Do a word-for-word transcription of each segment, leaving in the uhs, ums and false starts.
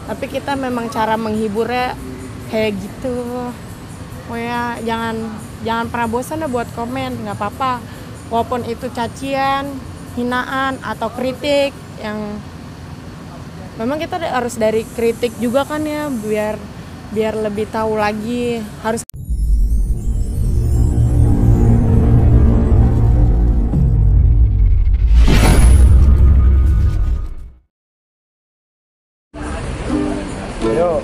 Tapi kita memang cara menghiburnya kayak gitu. Pokoknya jangan jangan pernah bosan ya buat komen, nggak apa-apa. Walaupun itu cacian, hinaan atau kritik yang memang kita harus dari kritik juga kan ya, biar biar lebih tahu lagi harus. Yo.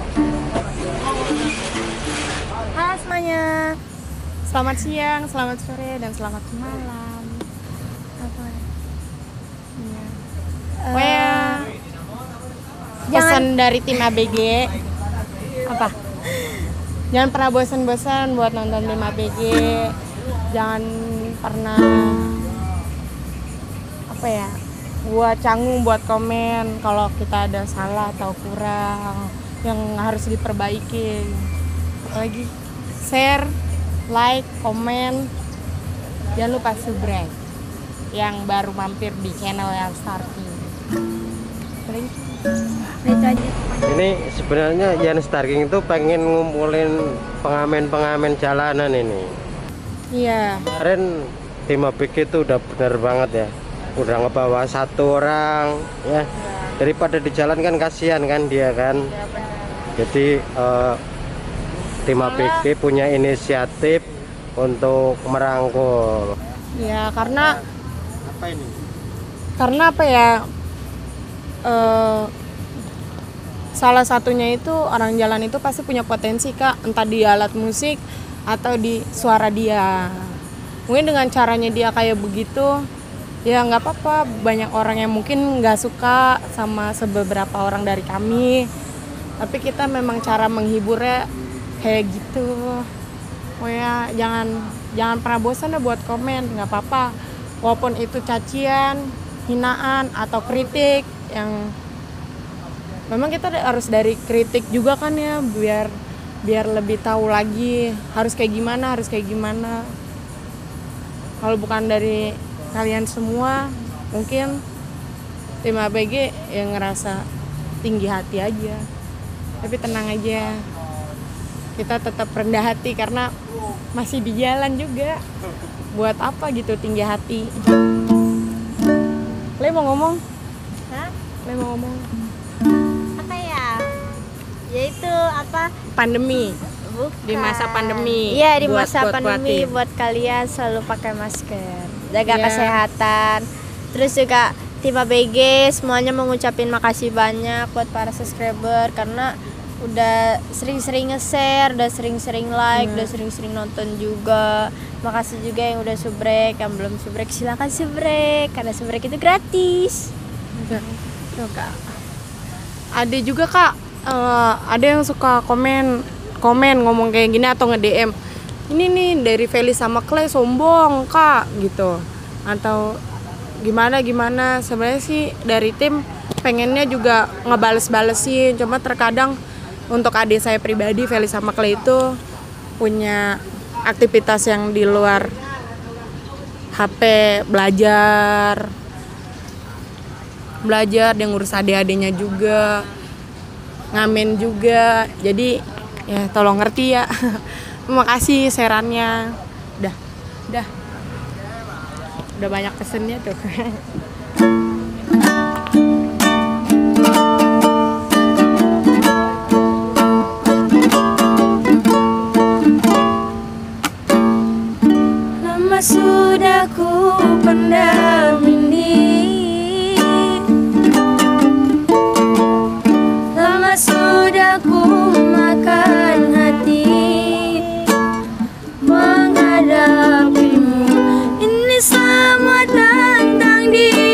Hai semuanya, selamat siang, selamat sore, dan selamat malam. Apa ya? Ya. Uh, Well, pesan dari tim A B G apa? Jangan pernah bosan-bosan buat nonton tim A B G. Jangan pernah apa ya? Buat canggung, buat komen kalau kita ada salah atau kurang yang harus diperbaiki. Apalagi share, like, komen, jangan lupa subscribe yang baru mampir di channel yang Starking. Itu aja. Ini sebenarnya Yan Starking itu pengen ngumpulin pengamen-pengamen jalanan ini. Iya. Kemarin tim A B G itu udah bener banget ya. Udah ngebawa satu orang ya. Daripada di jalan kan kasihan kan dia kan. Jadi eh, tim A B G punya inisiatif untuk merangkul. Ya karena Apa ini? karena apa ya? Eh, salah satunya itu orang jalan itu pasti punya potensi kak, entah di alat musik atau di suara dia. Mungkin dengan caranya dia kayak begitu, ya nggak apa-apa. Banyak orang yang mungkin nggak suka sama sebeberapa orang dari kami, tapi kita memang cara menghiburnya kayak gitu. Pokoknya jangan jangan pernah bosan ya buat komen, nggak apa-apa. Walaupun itu cacian, hinaan atau kritik yang memang kita harus dari kritik juga kan ya, biar biar lebih tahu lagi harus kayak gimana, harus kayak gimana. Kalau bukan dari kalian semua, mungkin tim A B G yang ngerasa tinggi hati aja. Tapi tenang aja, kita tetap rendah hati karena masih di jalan juga. Buat apa gitu tinggi hati? Le mau ngomong? Hah? Le mau ngomong? Apa ya? Yaitu apa? Pandemi. Bukan. Di masa pandemi. Iya, di Buat- masa buat pandemi kuatin. buat kalian selalu pakai masker, jaga Iya. kesehatan. Terus juga tim A B G semuanya mengucapin makasih banyak buat para subscriber karena udah sering-sering nge-share, udah sering-sering like, Iya. udah sering-sering nonton juga. Makasih juga yang udah subrek, yang belum subrek silakan subrek karena subrek itu gratis. Enggak. Tuh, Kak. Ada juga kak, eh, ada yang suka komen komen ngomong kayak gini atau nge-D M. Ini nih dari Feli sama Clay sombong kak gitu. Atau gimana gimana. Sebenarnya sih dari tim pengennya juga ngebales-balesin, cuma terkadang untuk adik saya pribadi Feli sama Clay itu punya aktivitas yang di luar H P, belajar belajar dia ngurus adik-adiknya juga, ngamen juga, jadi ya tolong ngerti ya. Makasih sarannya. Udah udah udah banyak pesennya tuh. Lama sudah ku pendam ini, lama sudah ku makan hati menghadapimu. Ini semua tentang diri.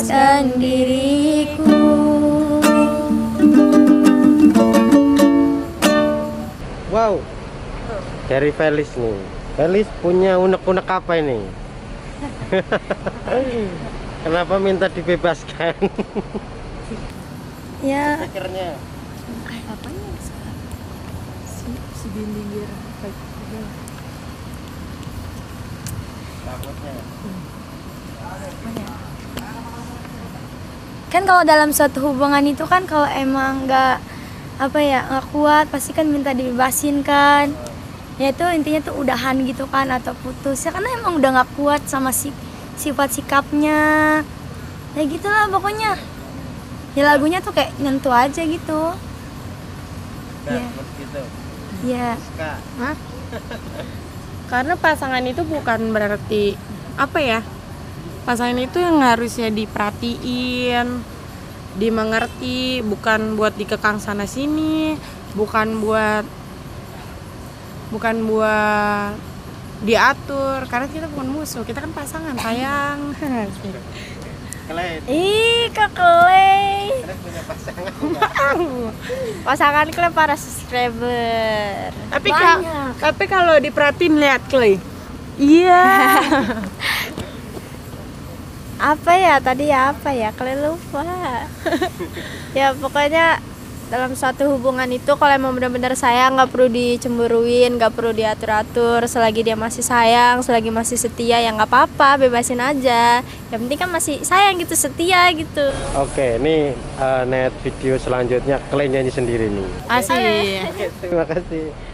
bebaskan diriku. Wow, dari Felis nih. Felis punya unek-unek apa ini? Kenapa minta dibebaskan? Ya, Akhirnya Apanya sekarang? Si, si dinding biar baik juga. takutnya. kan kalau dalam suatu hubungan itu kan kalau emang nggak apa ya nggak kuat pasti kan minta dibebasin kan. Ya itu intinya tuh udahan gitu kan atau putus ya karena emang udah nggak kuat sama si sifat sikapnya. Ya gitulah pokoknya. Ya lagunya tuh kayak nyentuh aja gitu. Nah, Iya. gitu. Iya. Kak, Hah? Karena pasangan itu bukan berarti apa ya? Pasangan itu yang harusnya diperhatiin, dimengerti, bukan buat dikekang sana sini, bukan buat bukan buat diatur. Karena kita bukan musuh, kita kan pasangan, sayang. kalian Ih, Kak Clay. kalian punya pasangan nggak? Pasangan Clay para subscriber. Tapi ka- tapi kalau diperhatiin lihat Clay. Iya. Apa ya tadi ya apa ya Clay lupa. Ya pokoknya dalam suatu hubungan itu kalau emang benar-benar sayang nggak perlu dicemburuin, nggak perlu diatur-atur. Selagi dia masih sayang, selagi masih setia ya nggak apa-apa, bebasin aja. Yang penting kan masih sayang gitu, setia gitu. Oke, ini uh, net video selanjutnya kalian nyanyi sendiri nih. Asik. Oke, terima kasih.